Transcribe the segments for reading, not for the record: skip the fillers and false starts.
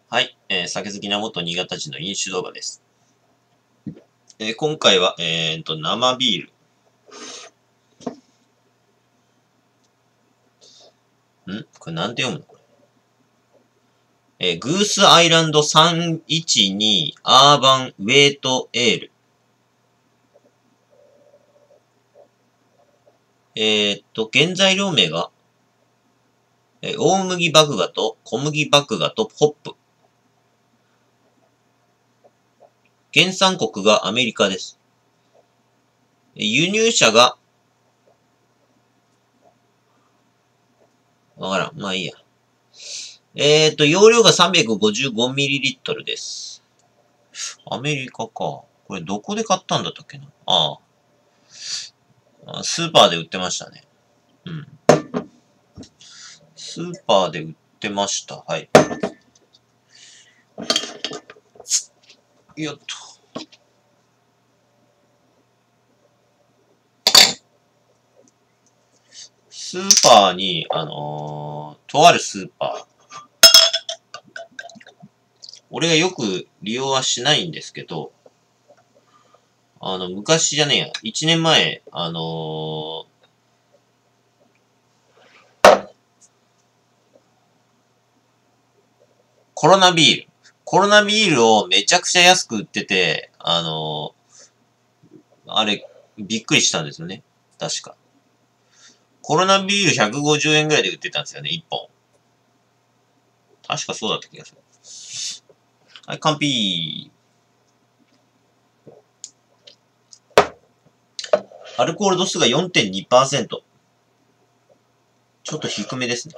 はい、酒好きな元新潟人の飲酒動画です。今回は、生ビール。これなんて読むのこれ。グースアイランド312アーバンウェイトエール。原材料名が、大麦麦芽と小麦麦芽とホップ。原産国がアメリカです。輸入者が、わからん。まあいいや。容量が 355ml です。アメリカか。これどこで買ったんだったっけな。スーパーで売ってましたね。うん。スーパーで売ってました。はい。よっと。スーパーに、とあるスーパー。俺がよく利用はしないんですけど、昔じゃねえや。1年前、コロナビール。コロナビールをめちゃくちゃ安く売ってて、あれ、びっくりしたんですよね。確か。コロナビール150円ぐらいで売ってたんですよね、1本。確かそうだった気がする。はい、完璧。アルコール度数が 4.2%。ちょっと低めですね。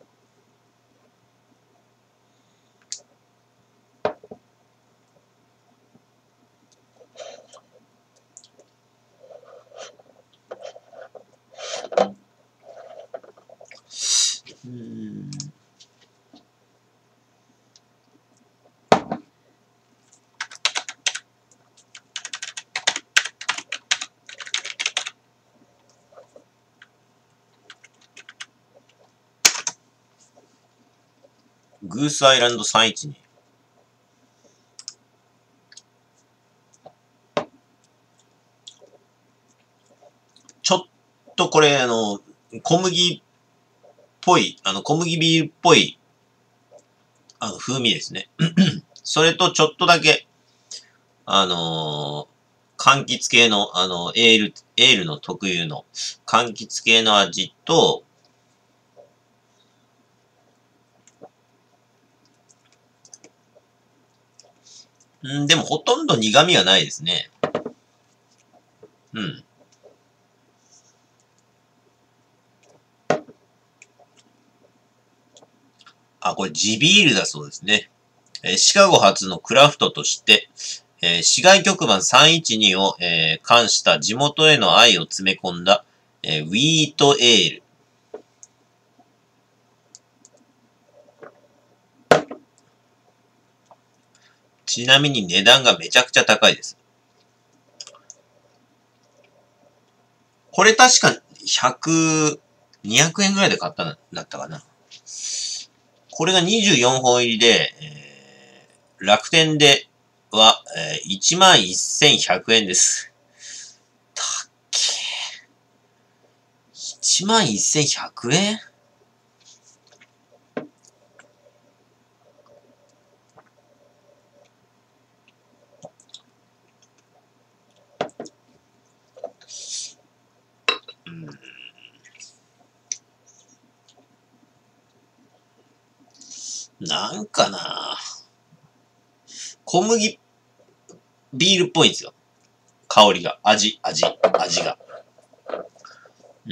グースアイランド312。ちょっとこれ、小麦っぽい、小麦ビールっぽい、風味ですね。それとちょっとだけ、柑橘系の、エールの特有の柑橘系の味と、でもほとんど苦味はないですね。うん。これ地ビールだそうですね。シカゴ発のクラフトとして、市外局番312を、冠した地元への愛を詰め込んだ、ウィートエール。ちなみに値段がめちゃくちゃ高いです。これ確か100、200円ぐらいで買ったんだったかな。これが24本入りで、楽天では、11,100円です。たっけー。11,100円なんかな小麦ビールっぽいんですよ。香りが。味が。うん。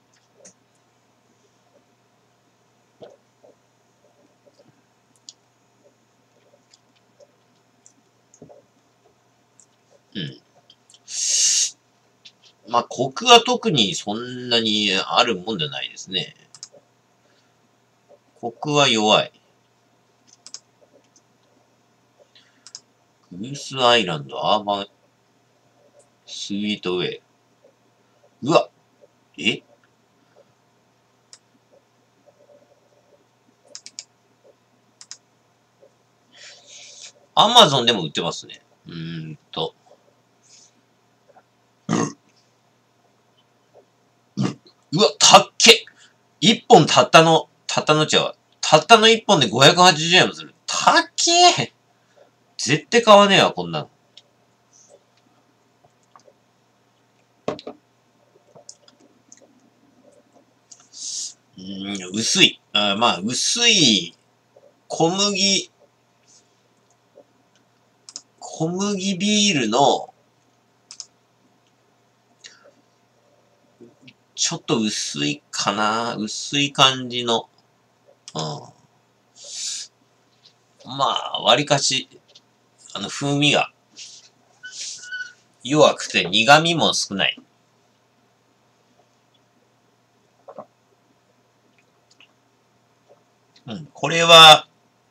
うん。まあ、コクは特にそんなにあるもんじゃないですね。コクは弱い。グースアイランドアーバンスイートウェイ。うわえアマゾンでも売ってますね。うわ、たっけ！一本たったの一本で580円もする。たっけー！絶対買わねえわ、こんなの。薄い。まあ、薄い小麦ビールの、ちょっと薄いかな。薄い感じの。まあ、割かし、風味が弱くて苦味も少ない。これは、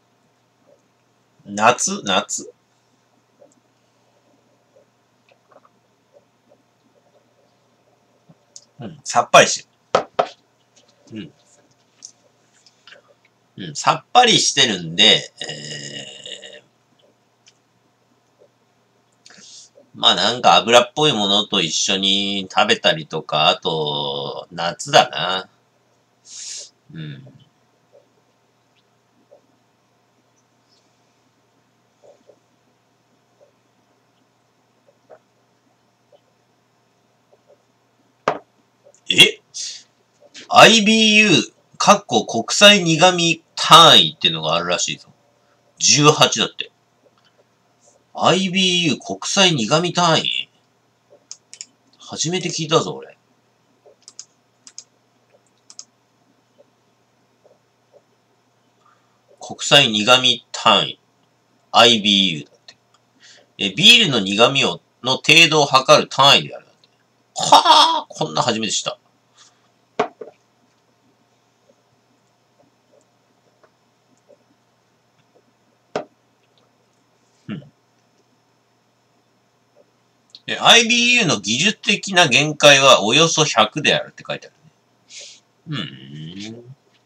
夏さっぱりしてる。さっぱりしてるんで、まあなんか油っぽいものと一緒に食べたりとか、あと、夏だな。IBU、国際苦味単位っていうのがあるらしいぞ。18だって。IBU 国際苦味単位？初めて聞いたぞ、俺。国際苦味単位。IBU だって。ビールの苦味の程度を測る単位である。はぁ、こんな初めて知った。IBU の技術的な限界はおよそ100であるって書いてあるね。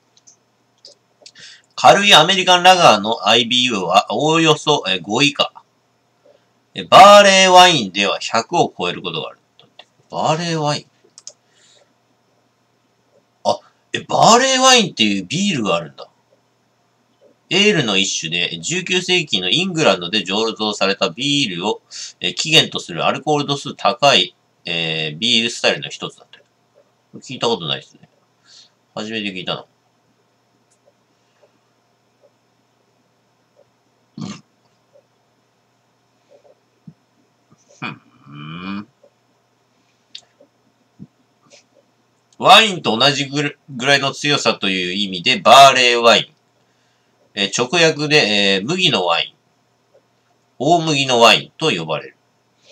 軽いアメリカンラガーの IBU はおおよそ5以下。バーレーワインでは100を超えることがある。バーレーワイン？バーレーワインっていうビールがあるんだ。エールの一種で、19世紀のイングランドで醸造されたビールを起源とするアルコール度数高い、ビールスタイルの一つだった。聞いたことないですね。初めて聞いたな。ワインと同じぐらいの強さという意味で、バーレーワイン。直訳で、麦のワイン。大麦のワインと呼ばれる。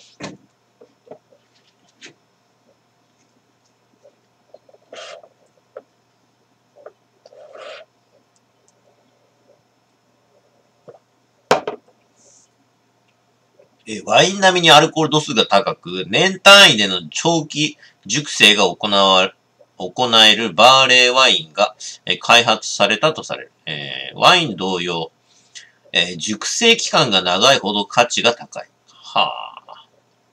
ワイン並みにアルコール度数が高く、年単位での長期熟成が行えるバーレーワインが開発されたとされる。ワイン同様、熟成期間が長いほど価値が高い。はあ。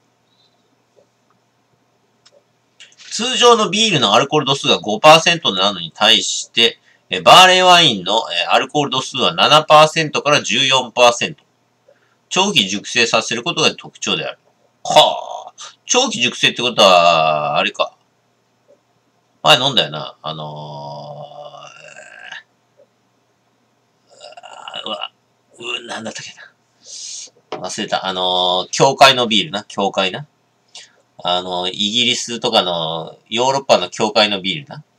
通常のビールのアルコール度数が 5% なのに対して、バーレーワインのアルコール度数は 7% から 14%。長期熟成させることが特徴である。はあ。長期熟成ってことは、あれか。前飲んだよな。なんだったっけな。忘れた。教会のビールな。教会な。イギリスとかの、ヨーロッパの教会のビールな。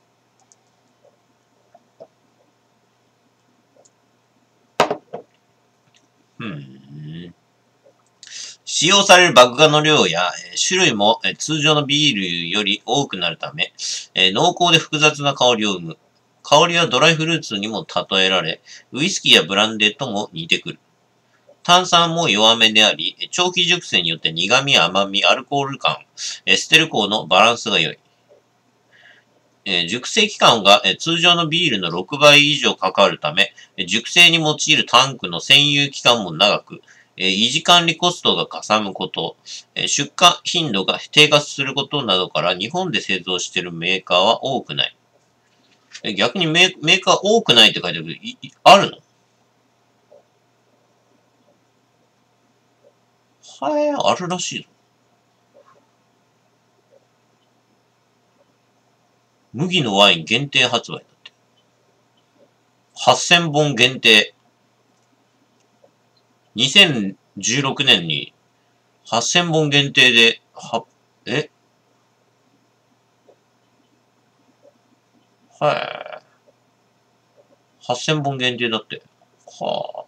使用される麦芽の量や種類も通常のビールより多くなるため、濃厚で複雑な香りを生む。香りはドライフルーツにも例えられ、ウイスキーやブランデーとも似てくる。炭酸も弱めであり、長期熟成によって苦味、甘み、アルコール感、エステル香のバランスが良い。 熟成期間が、通常のビールの6倍以上かかるため、熟成に用いるタンクの占有期間も長く、維持管理コストがかさむこと、出荷頻度が低下することなどから日本で製造しているメーカーは多くない。逆にメーカー多くないって書いてあるけど、あるの？はい、あるらしいぞ。麦のワイン限定発売だって。8000本限定。2016年に8000本限定で、はい。8000本限定だって。は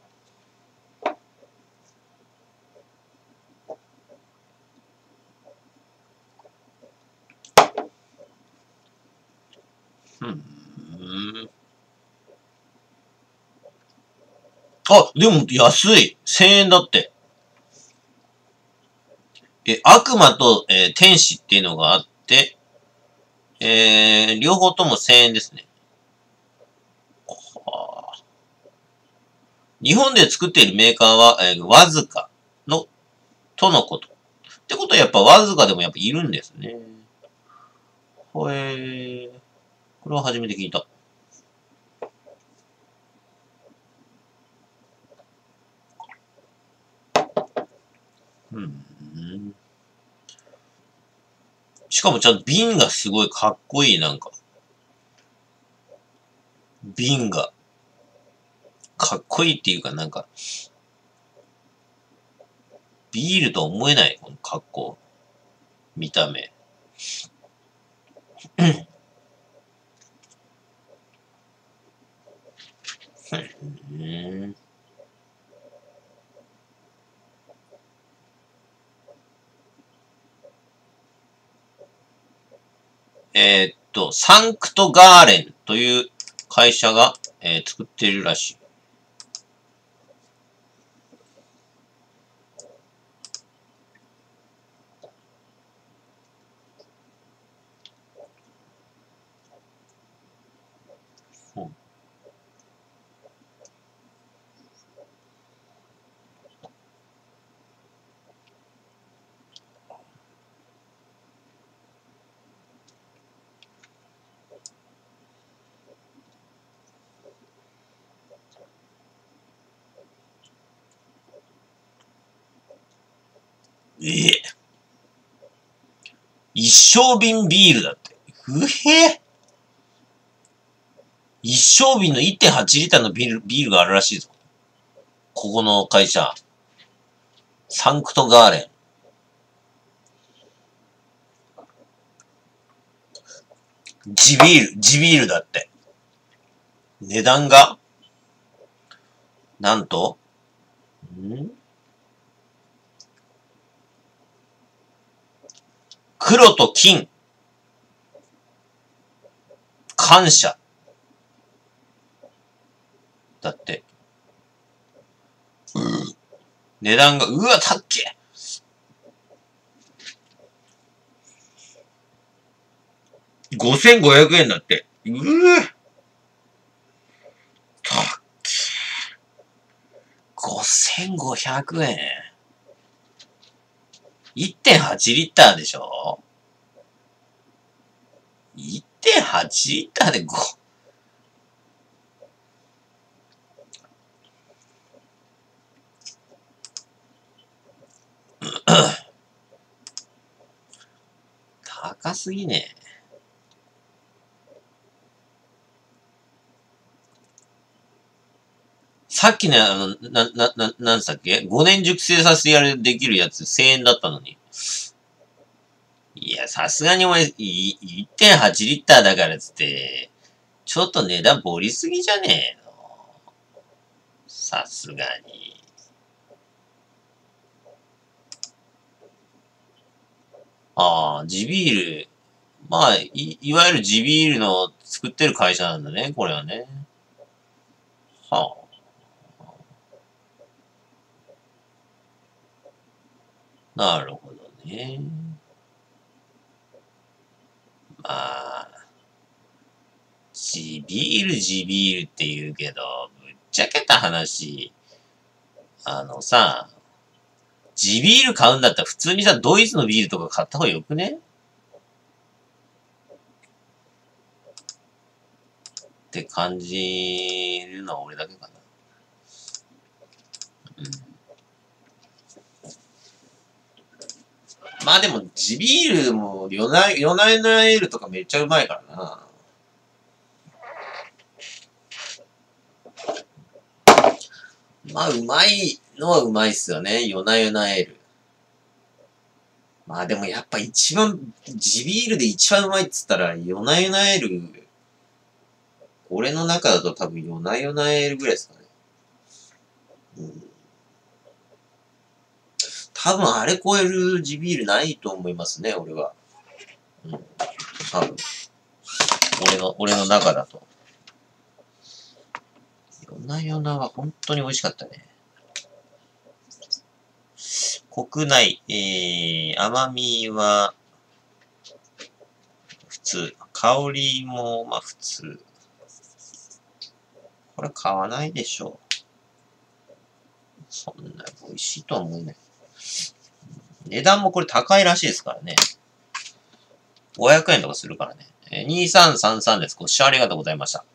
あ。あ、でも安い。1000円だって。悪魔と、天使っていうのがあって、両方とも1000円ですね。はあ、日本で作っているメーカーは、わずかの、とのこと。ってことはやっぱわずかでもやっぱいるんですね。これは初めて聞いた。うん。しかもちゃんと瓶がすごいかっこいい、なんか。瓶が。かっこいいっていうかなんか、ビールとは思えない、この格好。見た目。うん。サンクトガーレンという会社が、作っているらしい。うん、一升瓶ビールだって。一升瓶の1.8リッターのビールがあるらしいぞ。ここの会社。サンクトガーレン。地ビールだって。値段が、なんと、黒と金。感謝。だって。値段が、うわ、たっけ。5500円だって。たっけ。5500円。1.8 リッターでしょ？ 1.8 リッターで高すぎね。さっきね、なんつったっけ？ 5 年熟成させてできるやつ1000円だったのに。いや、さすがにお前、1.8 リッターだからつって、ちょっと値段盛りすぎじゃねえの？さすがに。ああ、地ビール。まあ、いわゆる地ビールの作ってる会社なんだね、これはね。はあ、なるほどね。まあ、 ビールって言うけど、ぶっちゃけた話、地ビール買うんだったら普通にさ、ドイツのビールとか買った方がよくねって感じるのは俺だけかな。うん。まあでも、地ビールも、夜な夜なエールとかめっちゃうまいからな。まあ、うまいのはうまいっすよね。夜なエール。まあでもやっぱ一番、地ビールで一番うまいっつったら、夜なエール、俺の中だと多分夜なエールぐらいですかね。うん。多分あれ超える地ビールないと思いますね、俺は。うん。多分。俺の中だと。夜なは本当に美味しかったね。国内、甘みは普通。香りも、まあ普通。これ買わないでしょう。そんな美味しいとは思えない。値段もこれ高いらしいですからね。500円とかするからね。2333です。ご視聴ありがとうございました。